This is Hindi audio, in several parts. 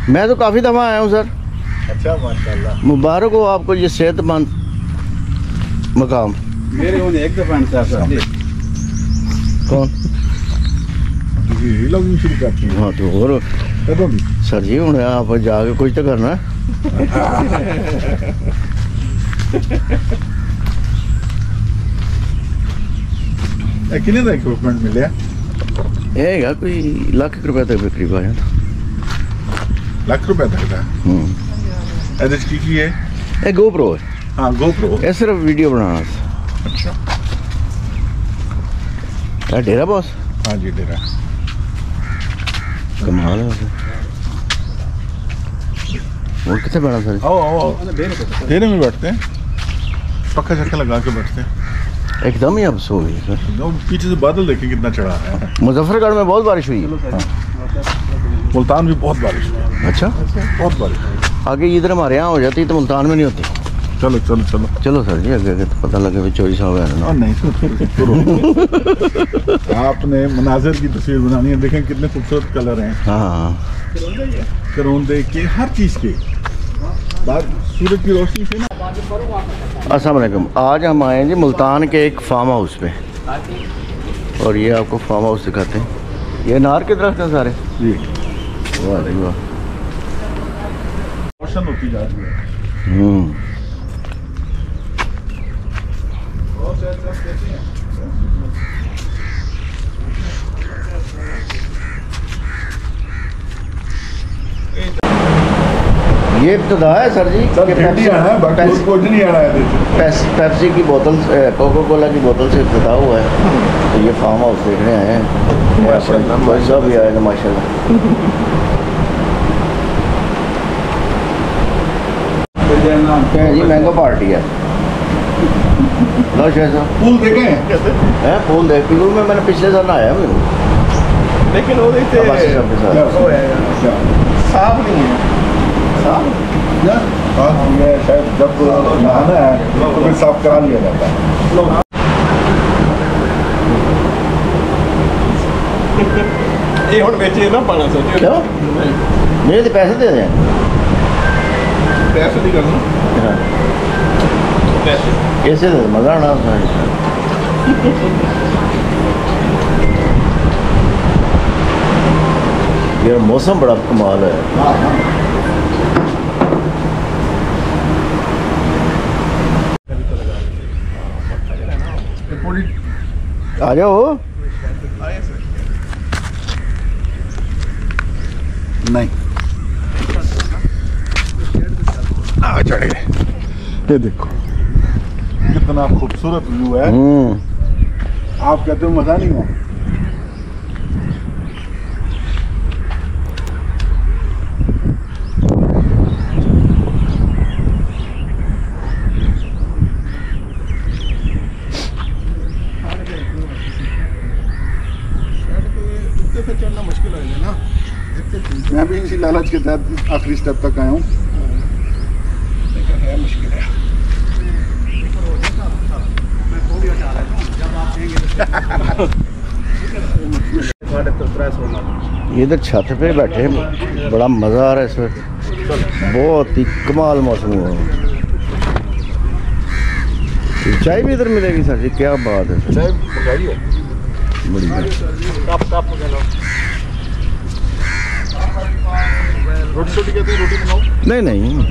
मैं तो काफ़ी दफ़ा आया हूँ सर। अच्छा माशाल्लाह, मुबारक हो आपको ये सेहतमंद मकाम। मेरे होने एक दफ़ा सर कौन लॉगिंग शुरू करती है। हाँ तो और कदों भी सर जी हूँ आप जाके कुछ तो करना। कितने का इक्विपमेंट मिले? ये कोई लाख रुपए तक बिक्री पा जाता। लाख रुपए तक का? की है? ये GoPro है। हाँ GoPro। ये सिर्फ वीडियो बनाना था। अच्छा। क्या डेरा बॉस? हाँ जी डेरा। कमाल है वैसे। और कितने बैठा सर? आओ डेरे में बैठते हैं, पक्का चक्का लगा के बैठते हैं। एकदम ही अब सो गई सर। पीछे से बादल देखिए कितना चढ़ा है। मुजफ्फरगढ़ में बहुत बारिश हुई है। मुल्तान भी बहुत बारिश हुई। अच्छा बहुत बारिश। आगे इधर हमारे यहाँ हो जाती तो मुल्तान में नहीं होती। चलो चलो चलो चलो सर जी आगे तो पता लगे भी चोरी साहब है ना। नहीं आपने मनाजिर की तस्वीर बनानी है, देखें कितने खूबसूरत कलर हैं। हाँ करौंदे के हर चीज़ के बाद सूरज की रोशनी से ना। अस्सलाम वालेकुम। आज हम आए हैं जी मुल्तान के एक फार्म हाउस पे और ये आपको फार्म हाउस दिखाते हैं। ये नार के दरख्त हैं सारे जी। वाह जी वाह। रोशन होती जा रही है। ये इब्तदा है सर जी सर पेप्सी की बोतल कोका कोला की बोतल से इब्तदा हुआ है। तो ये फार्म हाउस देखने आए हैं। भाई साहब भी आएगा माशाल्लाह। जी मैंगो पार्टी है। लो शायद फूल देखे हैं? फूल देख पिलू में मैंने पिछले साल आया हूँ, लेकिन वो देखते साफ नहीं है। शायद जब नहाना है तो फिर साफ करा लिया जाता है। ये हम बेचे ना पाना सोचिए। क्यों? मेरे तो पैसे दे दें। पैसे नहीं करना। पैसे कैसे दे? मज़ा आना उसमें। यार मौसम बड़ा कमाल है। आ जाओ। नहीं चढ़ गए। ये देखो कितना खूबसूरत व्यू है। आप कहते हो मजा नहीं है? चढ़ना मुश्किल है ना। मैं भी इसी लालच के तहत आखिरी स्टेप तक आया हूँ, लेकिन है मुश्किल है। ये इधर छत पे बैठे हैं, बड़ा मज़ा आ रहा है इस वक्त। बहुत ही कमाल मौसम हुआ। चाय भी इधर मिलेगी सर जी? क्या बात है। चाय मंगाइए बड़ी रोटी कहते हैं, रोटी बनाओ। नहीं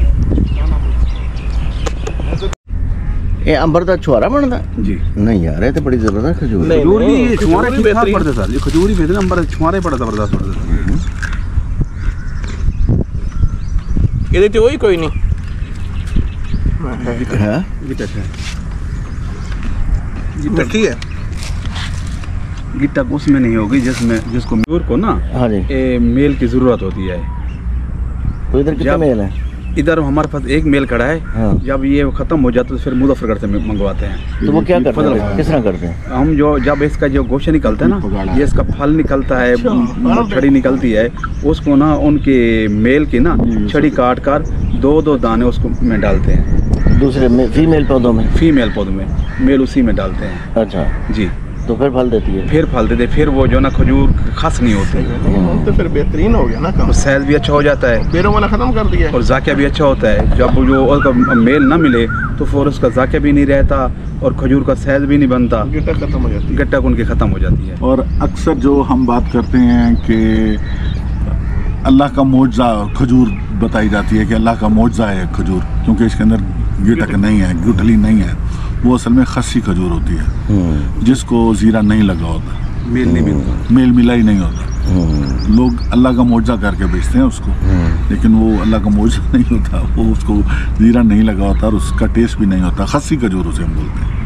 ये अंबर का छुआरा बनता जी? नहीं यार ये तो बड़ी जबरदस्त खजूर। खजूर भी छुआरे ठीक ठाक पड़ते सर। ये खजूर ही भेजते अंबर छुआरे बड़ा जबरदस्त पड़ते। ये तो वही कोई नहीं है। ठीक है। गिट्टक उसमें नहीं होगी जिसको मयूर को ना। हाँ जी। मेल की जरूरत होती है। तो इधर कितने मेल है? इधर हमारे पास एक मेल खड़ा है। हाँ। जब ये खत्म हो जाता है तो फिर मुजफ्फरगढ़ से मंगवाते हैं। तो वो क्या करते हैं? किस तरह करते हैं? हम जब इसका जो गोश्त निकलता है ना, ये इसका फल निकलता है, छड़ी निकलती है, उसको ना उनके मेल की ना छड़ी काट कर दो दाने उसको में डालते हैं। दूसरे में फीमेल पौधों में? फीमेल पौधों में, मेल उसी में डालते हैं। अच्छा जी। तो फिर फल देती है। फिर फल देते, फिर वो जो ना खजूर खस नहीं होती, तो फिर बेहतरीन हो गया ना काम। तो साइज भी अच्छा हो जाता है, बेरों वाला खत्म कर दिया और जाकिया भी अच्छा होता है। जब जो उसका मेल ना मिले तो फिर उसका जाकिया भी नहीं रहता और खजूर का साइज भी नहीं बनता, गिट्टा खत्म हो जाती है। गट्टक उनकी ख़त्म हो जाती है। और अक्सर जो हम बात करते हैं कि अल्लाह का मौजज़ा खजूर बताई जाती है कि अल्लाह का मौजज़ा है खजूर, क्योंकि इसके अंदर गिटक नहीं है, गुठली नहीं है, वो असल में खस्सी खजूर होती है जिसको ज़ीरा नहीं लगा होता, मेल नहीं मिलता, मेल मिला ही नहीं होता। लोग अल्लाह का मौजज़ा करके बेचते हैं उसको, लेकिन वो अल्लाह का मौजज़ा नहीं होता, वो उसको ज़ीरा नहीं लगा होता और उसका टेस्ट भी नहीं होता। खस्सी खजूर उसे हम बोलते हैं।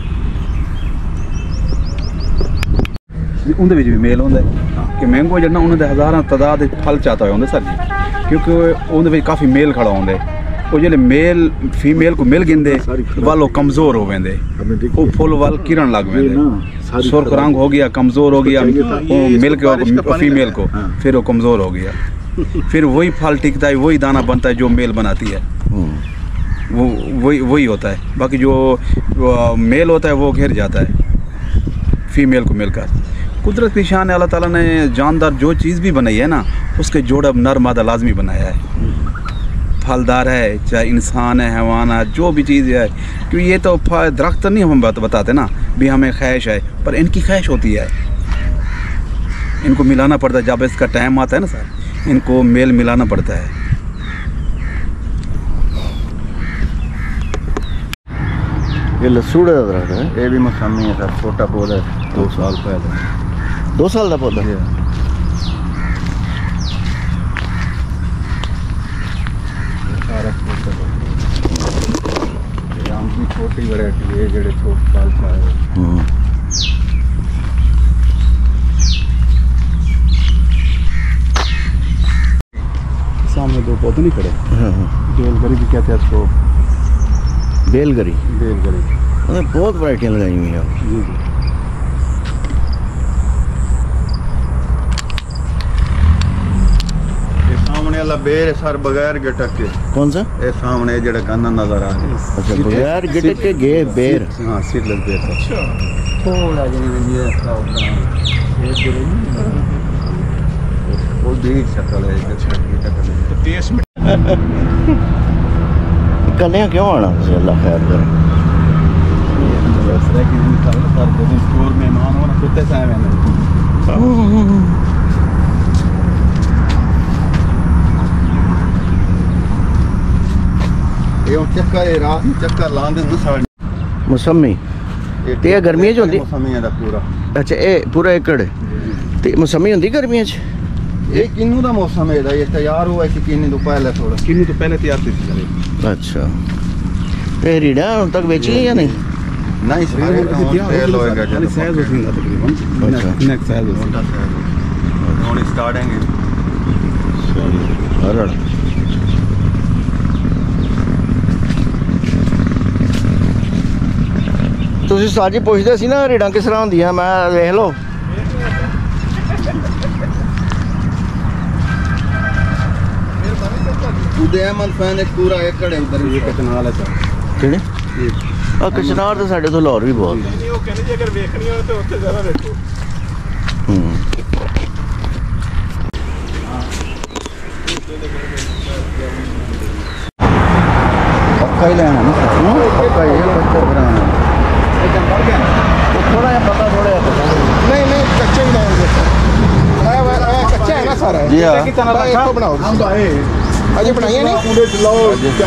उनके भी मेल होता है कि मैंगो जो उन्होंने हज़ार तादाद फल चाहता होंगे सर जी, क्योंकि उनके काफ़ी मेल खड़ा होंगे। वो जो मेल फीमेल को मिल गिंदे वाल कमज़ोर हो वेंदे, वो फुल वाल किरण लग वेंदे, सुर्ख रंग हो गया, कमज़ोर हो गया वो मिल के फीमेल को, फिर वो कमज़ोर हो गया, फिर वही फल टिकता है, वही दाना बनता है जो मेल बनाती है, वो वही होता है। बाकी जो मेल होता है वो घिर जाता है फीमेल को मिलकर। कुदरत की शान है, अल्लाह ताला ने जानदार जो चीज़ भी बनाई है ना, उसके जोड़ा नर मादा लाजमी बनाया है। फलदार है, चाहे इंसान है, हैवान है, जो भी चीज़ है, क्योंकि ये तो दरख्त नहीं हम बताते ना भी हमें ख्वाहिश है, पर इनकी ख्वाहिश होती है, इनको मिलाना पड़ता है। जब इसका टाइम आता है ना सर, इनको मेल मिलाना पड़ता है। ये लसूड़े का दरख्त है, ये भी मौसमी है सर, छोटा पौधा है, 2 साल पहले 2 साल का पौधा है। छोटी वैरायटी है जेड़े छोटे साल का सामने 2 पौधे नहीं खड़े, बेलगरी भी कहते हैं इसको, बेलगरी बेलगरी बहुत वैरायटियाँ लगाई हुई हैं जी जी। सामने वाला बेर है सर, बगैर गिटक के। कौन सा? ये सामने जेड़ा गन्ना नजर आ रहा है, अच्छा, बगैर गिटक के गे बेर। हाँ, सीडलेस बेर था। अच्छा, थोड़ा वो भी शक्ल है, तो टेस्ट में कलियाँ क्यों आना तुझे, अल्लाह खैर करे। स्टोर में मान हो ना कुत्ते से आए मैंने ये चक्कर रात में चक्कर लांदे न साड़ी मौसमी ते ये गर्मियां च होंदी? मौसमी दा पूरा। अच्छा, ये पूरा एकड़ ते मौसमी होंदी गर्मियां च? ये किन्नू दा मौसम है, ये तैयार हुआ है किन्नी तो पहले थोड़ा, किन्नू तो पहले तैयार थी सर। अच्छा, ते रीड़ा अब तक बेची है या नहीं? नहीं सारे सेल होएगा खाली साइज होगा तकरीबन, अच्छा। नेक साइज होगा। ਹੁਣ स्टार्टेंगे अरड़ ਤੁਸੀਂ ਸਾਜੀ ਪੁੱਛਦੇ ਸੀ ਨਾ ਰੀੜਾਂ ਕਿਸ ਤਰ੍ਹਾਂ ਹੁੰਦੀਆਂ, ਮੈਂ ਵੇਖ ਲਓ। उदय अहमद फैन एक पूरा एकड़ है उधर ये कचनाल है सर। ਕਿਹੜੇ? ਆ ਕਚਨਾਰ ਤਾਂ ਸਾਡੇ ਤੋਂ ਲਾਹੌਰ ਵੀ ਬਹੁਤ। ਨਹੀਂ ਉਹ ਕਹਿੰਦੇ ਜੇ ਅਗਰ ਵੇਖਣੀ ਹੋਵੇ ਤਾਂ ਉੱਥੇ ਜ਼ਿਆਦਾ ਵੇਖੋ। पक्का ही लेना ना पक्का ही है, पक्का बनाना ਥੋੜਾ ਜਿਹਾ ਪਤਾ, ਥੋੜਾ ਜਿਹਾ ਪਤਾ। नहीं नहीं कच्चे ही लेंगे कच्चा है ना सारा। जी हाँ। इसको बनाओ, अजय बनाइए नहीं।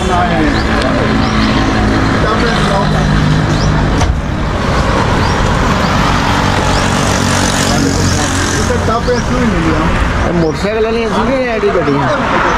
मोटरसाइकिल वाली सी एडी गड्डियां